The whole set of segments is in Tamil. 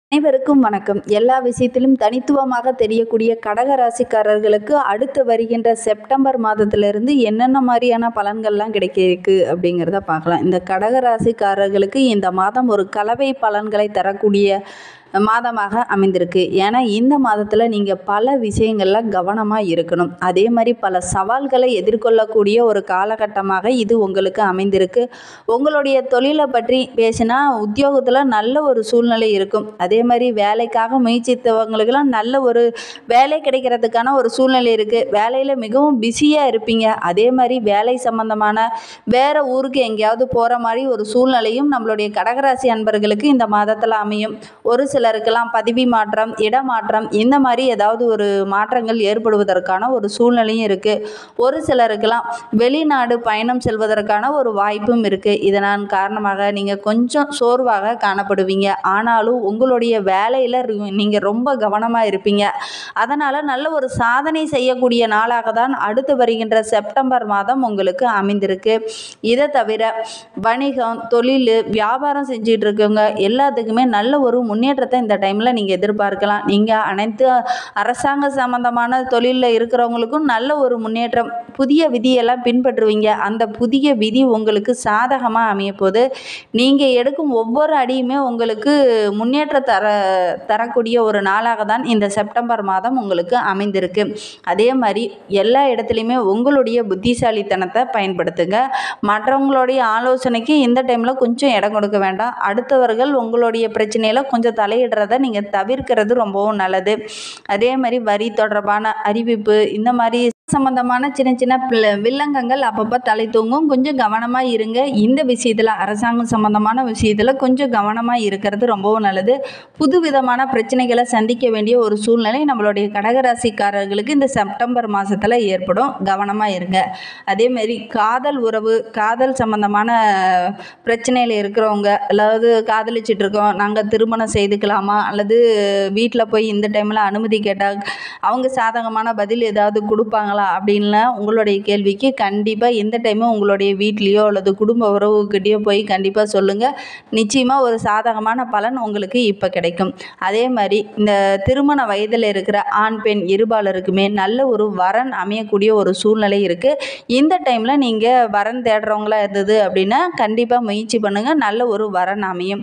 அனைவருக்கும் வணக்கம். எல்லா விஷயத்திலும் தனித்துவமாக தெரியக்கூடிய கடக ராசிக்காரர்களுக்கு அடுத்து வருகின்ற செப்டம்பர் மாதத்திலிருந்து என்னென்ன மாதிரியான பலன்கள்லாம் கிடைக்க இருக்கு அப்படிங்கிறத பார்க்கலாம். இந்த கடக ராசிக்காரர்களுக்கு இந்த மாதம் ஒரு கலவை பலன்களை தரக்கூடிய மாதமாக அமைந்திருக்கு. ஏன்னா இந்த மாதத்தில் நீங்கள் பல விஷயங்களில் கவனமாக இருக்கணும். அதே மாதிரி பல சவால்களை எதிர்கொள்ளக்கூடிய ஒரு காலகட்டமாக இது உங்களுக்கு அமைந்திருக்கு. உங்களுடைய தொழிலை பற்றி பேசினா உத்தியோகத்தில் நல்ல ஒரு சூழ்நிலை இருக்கும். அதே மாதிரி வேலைக்காக முயற்சித்தவங்களுக்கெல்லாம் நல்ல ஒரு வேலை கிடைக்கிறதுக்கான ஒரு சூழ்நிலை இருக்குது. வேலையில் மிகவும் பிஸியாக இருப்பீங்க. அதே மாதிரி வேலை சம்பந்தமான வேற ஊருக்கு எங்கேயாவது போகிற மாதிரி ஒரு சூழ்நிலையும் நம்மளுடைய கடகராசி அன்பர்களுக்கு இந்த மாதத்தில் அமையும். ஒரு சிலருக்கெல்லாம் பதவி மாற்றம், இடமாற்றம், இந்த மாதிரி ஏதாவது ஒரு மாற்றங்கள் ஏற்படுவதற்கான ஒரு சூழ்நிலையும் இருக்குது. ஒரு சிலருக்கெல்லாம் வெளிநாடு பயணம் செல்வதற்கான ஒரு வாய்ப்பும் இருக்குது. இதனால் காரணமாக நீங்கள் கொஞ்சம் சோர்வாக காணப்படுவீங்க. ஆனாலும் உங்களுடைய வேலையில் நீங்கள் ரொம்ப கவனமாக இருப்பீங்க. அதனால் நல்ல ஒரு சாதனை செய்யக்கூடிய நாளாக தான் அடுத்து வருகின்ற செப்டம்பர் மாதம் உங்களுக்கு அமைந்திருக்கு. இதை தவிர வணிகம், தொழில், வியாபாரம் செஞ்சிட்டு இருக்கவங்க எல்லாத்துக்குமே நல்ல ஒரு முன்னேற்றத்தை இந்த டைமில் நீங்கள் எதிர்பார்க்கலாம். நீங்கள் அனைத்து அரசாங்க சம்பந்தமான தொழிலில் இருக்கிறவங்களுக்கும் நல்ல ஒரு முன்னேற்றம், புதிய விதியெல்லாம் பின்பற்றுவீங்க. அந்த புதிய விதி உங்களுக்கு சாதகமாக அமைய போது நீங்கள் எடுக்கும் ஒவ்வொரு அடியுமே உங்களுக்கு முன்னேற்றம் தரக்கூடிய ஒரு நாளாக தான் இந்த செப்டம்பர் மாதம் உங்களுக்கு அமைந்திருக்கு. அதே மாதிரி எல்லா இடத்துலையுமே உங்களுடைய புத்திசாலித்தனத்தை பயன்படுத்துங்க. மற்றவங்களுடைய ஆலோசனைக்கு இந்த டைமில் கொஞ்சம் இடம் கொடுக்க வேண்டாம். அடுத்தவர்கள் உங்களுடைய பிரச்சனையில் கொஞ்சம் தலையிடுறத நீங்கள் தவிர்க்கிறது ரொம்பவும் நல்லது. அதே மாதிரி வரி தொடர்பான அறிவிப்பு, இந்த மாதிரி சம்பந்தமான சின்ன சின்ன வில்லங்கங்கள் அப்பப்போ தலை தூங்கும். கொஞ்சம் கவனமாக இருங்க. இந்த விஷயத்தில் அரசாங்கம் சம்பந்தமான விஷயத்தில் கொஞ்சம் கவனமாக இருக்கிறது ரொம்பவும் நல்லது. புது விதமான பிரச்சனைகளை சந்திக்க வேண்டிய ஒரு சூழ்நிலை நம்மளுடைய கடகராசிக்காரர்களுக்கு இந்த செப்டம்பர் மாதத்தில் ஏற்படும். கவனமாக இருங்க. அதேமாரி காதல் உறவு, காதல் சம்பந்தமான பிரச்சனையில் இருக்கிறவங்க, அதாவது காதலிச்சிட்டு இருக்கோம், நாங்கள் திருமணம் செய்துக்கலாமா அல்லது வீட்டில் போய் இந்த டைமில் அனுமதி கேட்டால் அவங்க சாதகமான பதில் ஏதாவது கொடுப்பாங்களா அப்படின்லாம் உங்களுடைய கேள்விக்கு கண்டிப்பாக இந்த டைமும் உங்களுடைய வீட்லேயோ அல்லது குடும்ப உறவுக்கிட்டேயோ போய் கண்டிப்பாக சொல்லுங்கள். நிச்சயமாக ஒரு சாதகமான பலன் உங்களுக்கு இப்போ கிடைக்கும். அதே மாதிரி இந்த திருமண வயதில் இருக்கிற ஆண் பெண் இருபாலருக்குமே நல்ல ஒரு வரன் அமையக்கூடிய ஒரு சூழ்நிலை இருக்குது. இந்த டைமில் நீங்கள் வரன் தேடுறவங்களா இருந்தது அப்படின்னா கண்டிப்பாக முயற்சி பண்ணுங்கள். நல்ல ஒரு வரன் அமையும்.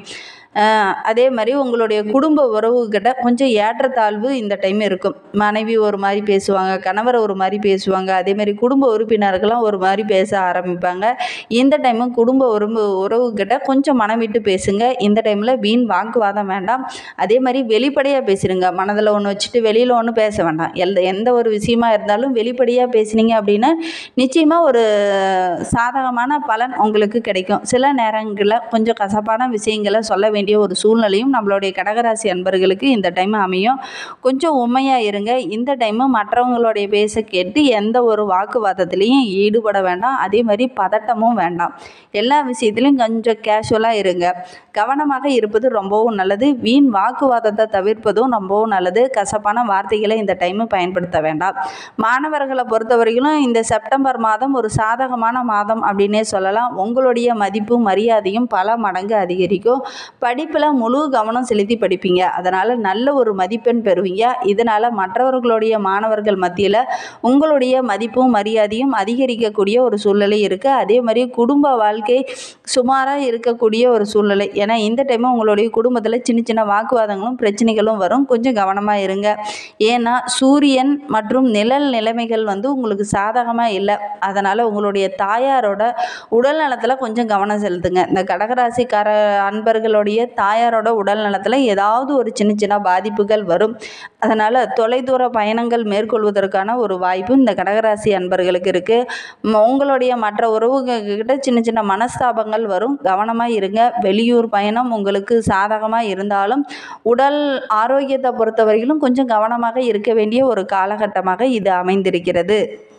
அதே மாதிரி உங்களுடைய குடும்ப உறவுகிட்ட கொஞ்சம் ஏற்றத்தாழ்வு இந்த டைம் இருக்கும். மனைவி ஒரு மாதிரி பேசுவாங்க, கணவர் ஒரு மாதிரி பேசுவாங்க. அதேமாதிரி குடும்ப உறுப்பினர்கள்லாம் ஒரு மாதிரி பேச ஆரம்பிப்பாங்க. இந்த டைமும் குடும்ப உறவுகிட்ட கொஞ்சம் மனம் விட்டு பேசுங்க. இந்த டைமில் வீண் வாக்குவாதம் வேண்டாம். அதே மாதிரி வெளிப்படையாக பேசிடுங்க. மனதில் ஒன்று வச்சுட்டு வெளியில் ஒன்று பேச வேண்டாம். எந்த ஒரு விஷயமா இருந்தாலும் வெளிப்படையாக பேசினீங்க அப்படின்னா நிச்சயமாக ஒரு சாதகமான பலன் உங்களுக்கு கிடைக்கும். சில நேரங்களில் கொஞ்சம் கசப்பான விஷயங்களை சொல்ல வேண்டிய ஒரு சூழ்நிலையும் நம்மளுடைய கடகராசி அன்பர்களுக்கு இந்த டைம் அமையும். கொஞ்சம் உண்மையாக இருங்க. இந்த டைமு மற்றவங்களுடைய பேச கேட்டு எந்த ஒரு வாக்குவாதத்திலையும் ஈடுபட வேண்டாம். அதே மாதிரி பதட்டமும் வேண்டாம். எல்லா விஷயத்திலையும் கொஞ்சம் கேஷுவலாக இருங்க. கவனமாக இருப்பது ரொம்பவும் நல்லது. வீண் வாக்குவாதத்தை தவிர்ப்பதும் ரொம்பவும் நல்லது. கசப்பான வார்த்தைகளை இந்த டைமு பயன்படுத்த வேண்டாம். மாணவர்களை பொறுத்தவரையிலும் இந்த செப்டம்பர் மாதம் ஒரு சாதகமான மாதம் அப்படின்னே சொல்லலாம். உங்களுடைய மதிப்பும் மரியாதையும் பல மடங்கு அதிகரிக்கும். படிப்பில் முழு கவனம் செலுத்தி படிப்பீங்க. அதனால் நல்ல ஒரு மதிப்பெண் பெறுவீங்க. இதனால் மற்றவர்களுடைய மாணவர்கள் மத்தியில் உங்களுடைய மதிப்பும் மரியாதையும் அதிகரிக்கக்கூடிய ஒரு சூழ்நிலை இருக்குது. அதே மாதிரி குடும்ப வாழ்க்கை சுமாராக இருக்கக்கூடிய ஒரு சூழ்நிலை. ஏன்னா இந்த டைமும் உங்களுடைய குடும்பத்தில் சின்ன சின்ன வாக்குவாதங்களும் பிரச்சனைகளும் வரும். கொஞ்சம் கவனமாக இருங்க. ஏன்னா சூரியன் மற்றும் நிழல் நிலைமைகள் உங்களுக்கு சாதகமாக இல்லை. அதனால் உங்களுடைய தாயாரோட உடல் நலத்தில் கொஞ்சம் கவனம் செலுத்துங்க. இந்த கடகராசிக்கார அன்பர்களுடைய தாயாரோட உடல் நலத்தில் ஏதாவது ஒரு சின்ன சின்ன பாதிப்புகள் வரும். அதனால் தொலைதூர பயணங்கள் மேற்கொள்வதற்கான ஒரு வாய்ப்பு இந்த கடகராசி அன்பர்களுக்கு இருக்குது. உங்களுடைய மற்ற உறவுகிட்ட சின்ன சின்ன மனஸ்தாபங்கள் வரும். கவனமாக இருங்க. வெளியூர் பயணம் உங்களுக்கு சாதகமாக இருந்தாலும் உடல் ஆரோக்கியத்தை பொறுத்தவரையிலும் கொஞ்சம் கவனமாக இருக்க வேண்டிய ஒரு காலகட்டமாக இது அமைந்திருக்கிறது.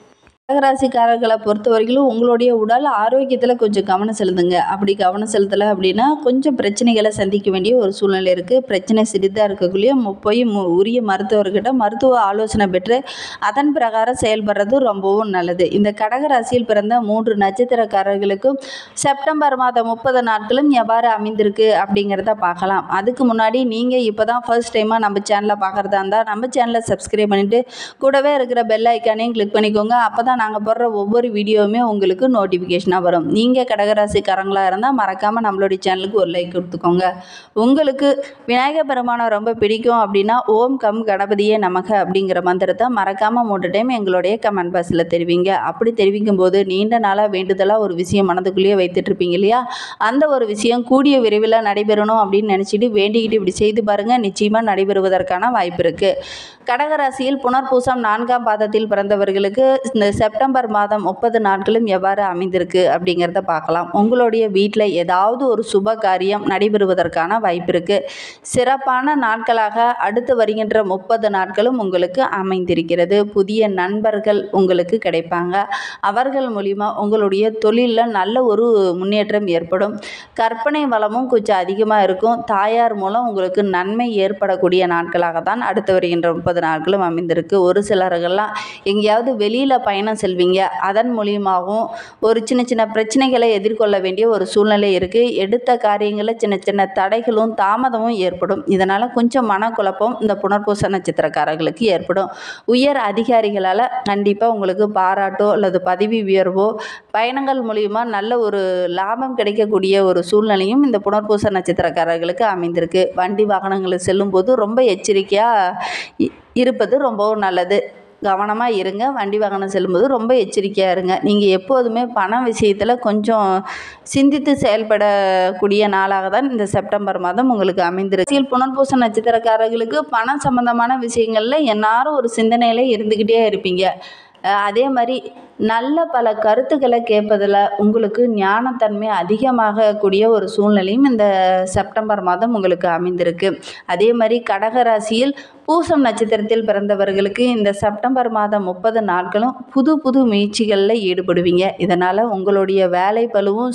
கடகராசிக்காரர்களை பொறுத்தவரைக்கும் உங்களுடைய உடல் ஆரோக்கியத்தில் கொஞ்சம் கவனம் செலுத்துங்க. அப்படி கவனம் செலுத்தலை அப்படின்னா கொஞ்சம் பிரச்சனைகளை சந்திக்க வேண்டிய ஒரு சூழ்நிலை இருக்குது. பிரச்சனை சிறிதாக இருக்கக்குள்ளேயும் போய் உரிய மருத்துவர்கிட்ட மருத்துவ ஆலோசனை பெற்று அதன் பிரகாரம் செயல்படுறது ரொம்பவும் நல்லது. இந்த கடகராசியில் பிறந்த 3 நட்சத்திரக்காரர்களுக்கும் செப்டம்பர் மாதம் 30 நாட்களும் எவ்வாறு அமைந்திருக்கு அப்படிங்கிறத பார்க்கலாம். அதுக்கு முன்னாடி நீங்கள் இப்போ தான் ஃபர்ஸ்ட் டைமாக நம்ம சேனலை பார்க்குறதா இருந்தால் நம்ம சேனலை சப்ஸ்கிரைப் பண்ணிவிட்டு கூடவே இருக்கிற பெல் ஐக்கானையும் கிளிக் பண்ணிக்கோங்க. அப்போ தான் நாங்கள் போடுற ஒவ்வொரு வீடியோவுமே உங்களுக்கு நோட்டிஃபிகேஷனாக வரும். நீங்கள் கடகராசிக்காரங்களாக இருந்தால் மறக்காமல் நம்மளுடைய சேனலுக்கு ஒரு லைக் கொடுத்துக்கோங்க. உங்களுக்கு விநாயகர் பெருமானை ரொம்ப பிடிக்கும் அப்படின்னா ஓம் கம் கணபதியே நமக அப்படிங்கிற மந்திரத்தை மறக்காமல் 3 டைம் எங்களுடைய கமெண்ட் பாக்ஸில் தெரிவிங்க. அப்படி தெரிவிக்கும் போது நீண்ட நாளாக வேண்டுதலாக ஒரு விஷயம் மனதுக்குள்ளேயே வைத்துட்டு இருப்பீங்க இல்லையா, அந்த ஒரு விஷயம் கூடிய விரைவில் நடைபெறணும் அப்படின்னு நினச்சிட்டு வேண்டிக்கிட்டு இப்படி செய்து பாருங்கள், நிச்சயமாக நடைபெறுவதற்கான வாய்ப்பு இருக்குது. கடகராசியில் புனர்பூசம் 4ஆம் பாதத்தில் பிறந்தவர்களுக்கு இந்த செப்டம்பர் மாதம் 30 நாட்களும் எவ்வாறு அமைந்திருக்கு அப்படிங்கிறத பார்க்கலாம். உங்களுடைய வீட்டில் ஏதாவது ஒரு சுப காரியம் நடைபெறுவதற்கான வாய்ப்பு இருக்குது. சிறப்பான நாட்களாக அடுத்து வருகின்ற 30 நாட்களும் உங்களுக்கு அமைந்திருக்கிறது. புதிய நண்பர்கள் உங்களுக்கு கிடைப்பாங்க. அவர்கள் மூலிமா உங்களுடைய தொழிலில் நல்ல ஒரு முன்னேற்றம் ஏற்படும். கற்பனை வளமும் கொஞ்சம் அதிகமாக இருக்கும். தாயார் மூலம் உங்களுக்கு நன்மை ஏற்படக்கூடிய நாட்களாக தான் அடுத்து வருகின்ற 30 நாட்களும் அமைந்திருக்கு. ஒரு சிலர்கள்லாம் எங்கேயாவது வெளியில் பயணம் செல்வீங்க. அதன் மூலியமாகவும் ஒரு சின்ன சின்ன பிரச்சனைகளை எதிர்கொள்ள வேண்டிய ஒரு சூழ்நிலை இருக்குது. எடுத்த காரியங்களில் சின்ன சின்ன தடைகளும் தாமதமும் ஏற்படும். இதனால் கொஞ்சம் மனக்குழப்பம் இந்த புனர்பூச நட்சத்திரக்காரர்களுக்கு ஏற்படும். உயர் அதிகாரிகளால் கண்டிப்பாக உங்களுக்கு பாராட்டோ அல்லது பதவி உயர்வோ பயணங்கள் மூலிமா நல்ல ஒரு லாபம் கிடைக்கக்கூடிய ஒரு சூழ்நிலையும் இந்த புனர்பூச நட்சத்திரக்காரர்களுக்கு அமைந்திருக்கு. வண்டி வாகனங்களில் செல்லும்போது ரொம்ப எச்சரிக்கையாக இருப்பது ரொம்பவும் நல்லது. கவனமாக இருங்க. வண்டி வாகனம் செல்லும்போது ரொம்ப எச்சரிக்கையாக இருங்க. நீங்கள் எப்போதுமே பண விஷயத்தில் கொஞ்சம் சிந்தித்து செயல்படக்கூடிய நாளாக தான் இந்த செப்டம்பர் மாதம் உங்களுக்கு அமைந்திருக்கு. புனர்பூச நட்சத்திரக்காரர்களுக்கு பணம் சம்பந்தமான விஷயங்களில் எல்லாரும் ஒரு சிந்தனையில் இருந்துக்கிட்டே இருப்பீங்க. அதே மாதிரி நல்ல பல கருத்துக்களை கேட்பதில் உங்களுக்கு ஞானத்தன்மை அதிகமாகக்கூடிய ஒரு சூழ்நிலையும் இந்த செப்டம்பர் மாதம் உங்களுக்கு அமைந்திருக்கு. அதே மாதிரி கடகராசியில் பூசம் நட்சத்திரத்தில் பிறந்தவர்களுக்கு இந்த செப்டம்பர் மாதம் 30 நாட்களும் புது புது முயற்சிகளில் ஈடுபடுவீங்க. இதனால் உங்களுடைய வேலை பளுவும்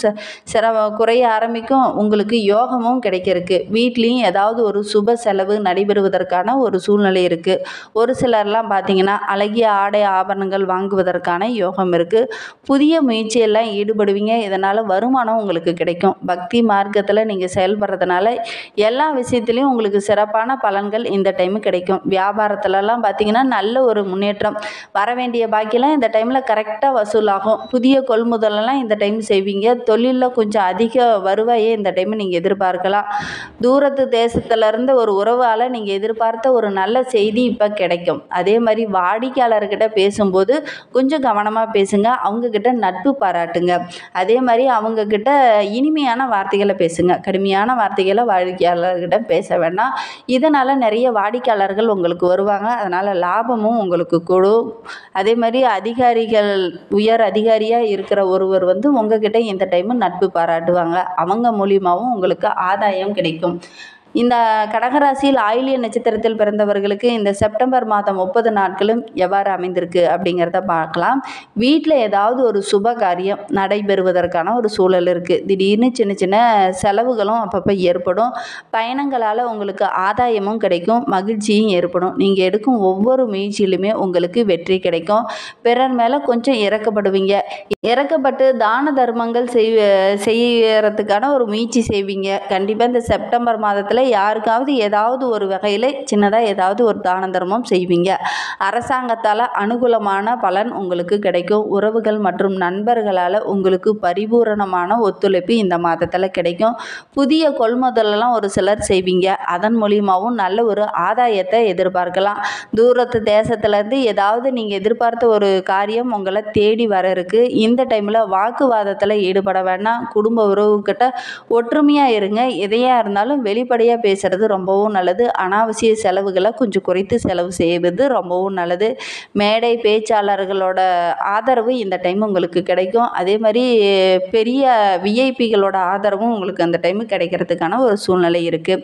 குறைய ஆரம்பிக்கும். உங்களுக்கு யோகமும் கிடைக்கிறதுக்கு வீட்லேயும் ஏதாவது ஒரு சுப செலவு நடைபெறுவதற்கான ஒரு சூழ்நிலை இருக்குது. ஒரு சிலர்லாம் பார்த்திங்கன்னா அழகிய ஆடை ஆபரணங்கள் வாங்குவதற்கான யோகம் இருக்குது. புதிய முயற்சியெல்லாம் ஈடுபடுவீங்க. இதனால் வருமானம் உங்களுக்கு கிடைக்கும். பக்தி மார்க்கத்தில் நீங்கள் செயல்படுறதுனால எல்லா விஷயத்துலையும் உங்களுக்கு சிறப்பான பலன்கள் இந்த டைமு கிடைக்கும். வியாபாரத்துலலாம் பார்த்திங்கன்னா நல்ல ஒரு முன்னேற்றம். வர வேண்டிய பாக்கியெல்லாம் இந்த டைமில் கரெக்டாக வசூலாகும். புதிய கொள்முதலெல்லாம் இந்த டைம் செய்வீங்க. தொழிலில் கொஞ்சம் அதிக வருவாயை இந்த டைம் நீங்கள் எதிர்பார்க்கலாம். தூரத்து தேசத்துலேருந்து ஒரு உறவால் நீங்கள் எதிர்பார்த்த ஒரு நல்ல செய்தி இப்போ கிடைக்கும். அதே மாதிரி வாடிக்கையாளர்கிட்ட பேசும்போது கொஞ்சம் கவனமாக பேசுங்க. அவங்கக்கிட்ட நட்பு பாராட்டுங்க. அதே மாதிரி அவங்கக்கிட்ட இனிமையான வார்த்தைகளை பேசுங்க. கடுமையான வார்த்தைகளை வாடிக்கையாளர்கிட்ட பேச வேண்டாம். இதனால் நிறைய வாடிக்கையாளர்கள் உங்களுக்கு வருவாங்க. அதனால் லாபமும் உங்களுக்கு கூடும். அதே மாதிரி உயர் அதிகாரியாக இருக்கிற ஒருவர் உங்ககிட்ட இந்த டைமு நட்பு பாராட்டுவாங்க. அவங்க மூலியமாகவும் உங்களுக்கு ஆதாயம் கிடைக்கும். இந்த கடகராசியில் ஆயில்ய நட்சத்திரத்தில் பிறந்தவர்களுக்கு இந்த செப்டம்பர் மாதம் 30 நாட்களும் எவ்வாறு அமைந்திருக்கு அப்படிங்கிறத பார்க்கலாம். வீட்டில் ஏதாவது ஒரு சுப காரியம் நடைபெறுவதற்கான ஒரு சூழல் இருக்குது. திடீர்னு சின்ன சின்ன செலவுகளும் அப்பப்போ ஏற்படும். பயணங்களால் உங்களுக்கு ஆதாயமும் கிடைக்கும், மகிழ்ச்சியும் ஏற்படும். நீங்கள் எடுக்கும் ஒவ்வொரு முயற்சியிலுமே உங்களுக்கு வெற்றி கிடைக்கும். பிறர் மேலே கொஞ்சம் இறக்கப்படுவீங்க. இறக்கப்பட்டு தான தர்மங்கள் செய்யறதுக்கான ஒரு முயற்சி செய்வீங்க. கண்டிப்பாக இந்த செப்டம்பர் மாதத்தில் யாருக்காவது ஏதாவது ஒரு வகையில் சின்னதாக ஏதாவது ஒரு தான தர்மம் செய்வீங்க. அரசாங்கத்தால் அனுகூலமான பலன் உங்களுக்கு கிடைக்கும். உறவுகள் மற்றும் நண்பர்களால் உங்களுக்கு பரிபூரணமான ஒத்துழைப்பு இந்த மாதத்தில் கிடைக்கும். புதிய கொள்முதலெல்லாம் ஒரு சிலர் செய்வீங்க. அதன் மூலியமாகவும் நல்ல ஒரு ஆதாயத்தை எதிர்பார்க்கலாம். தூரத்து தேசத்துலேருந்து ஏதாவது நீங்கள் எதிர்பார்த்த ஒரு காரியம் உங்களை தேடி வர இருக்குது. இந்த டைமில் வாக்குவாதத்தில் ஈடுபட வேண்டாம். குடும்ப உறவுக்கிட்ட ஒற்றுமையாக இருங்க. எதையாக இருந்தாலும் வெளிப்படையாக பேசுகிறது ரொம்பவும் நல்லது. அனாவசிய செலவுகளை கொஞ்சம் குறைத்து செலவு செய்வது ரொம்பவும் நல்லது. மேடை பேச்சாளர்களோட ஆதரவு இந்த டைம் உங்களுக்கு கிடைக்கும். அதே மாதிரி பெரிய விஐபிகளோட ஆதரவும் உங்களுக்கு அந்த டைமு கிடைக்கிறதுக்கான ஒரு சூழ்நிலை இருக்குது.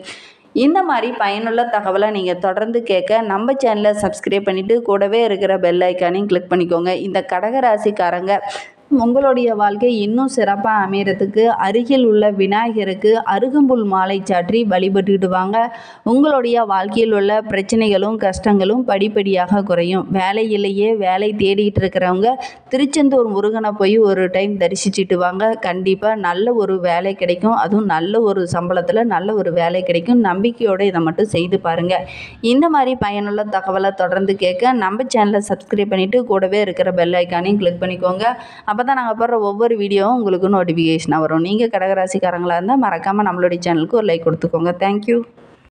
இந்த மாதிரி பயனுள்ள தகவலை நீங்கள் தொடர்ந்து கேட்க நம்ம சேனலை சப்ஸ்கிரைப் பண்ணிவிட்டு கூடவே இருக்கிற பெல் ஐக்கானையும் கிளிக் பண்ணிக்கோங்க. இந்த கடகராசிக்காரங்க உங்களுடைய வாழ்க்கை இன்னும் சிறப்பாக அமையறதுக்கு அருகில் உள்ள விநாயகருக்கு அருகம்புல் மாலை சாற்றி வழிபட்டுடுவாங்க. உங்களுடைய வாழ்க்கையில் உள்ள பிரச்சனைகளும் கஷ்டங்களும் படிப்படியாக குறையும். வேலையிலேயே வேலை தேடிட்டு இருக்கிறவங்க திருச்செந்தூர் முருகனை போய் ஒரு டைம் தரிசிச்சுட்டு வாங்க. கண்டிப்பாக நல்ல ஒரு வேலை கிடைக்கும். அதுவும் நல்ல ஒரு சம்பளத்தில் நல்ல ஒரு வேலை கிடைக்கும். நம்பிக்கையோடு இதை மட்டும் செய்து பாருங்கள். இந்த மாதிரி பயனுள்ள தகவலை தொடர்ந்து கேட்க நம்ம சேனலை சப்ஸ்கிரைப் பண்ணிவிட்டு கூடவே இருக்கிற பெல் ஐக்கானையும் கிளிக் பண்ணிக்கோங்க. அப்போ தான் நாங்கள் போடுற ஒவ்வொரு வீடியோவும் உங்களுக்கு நோட்டிஃபிகேஷனாக வரும். நீங்கள் கடகராசிக்காரங்களாக இருந்தால் மறக்காமல் நம்மளுடைய சேனலுக்கு ஒரு லைக் கொடுத்துக்கோங்க. தேங்க்யூ.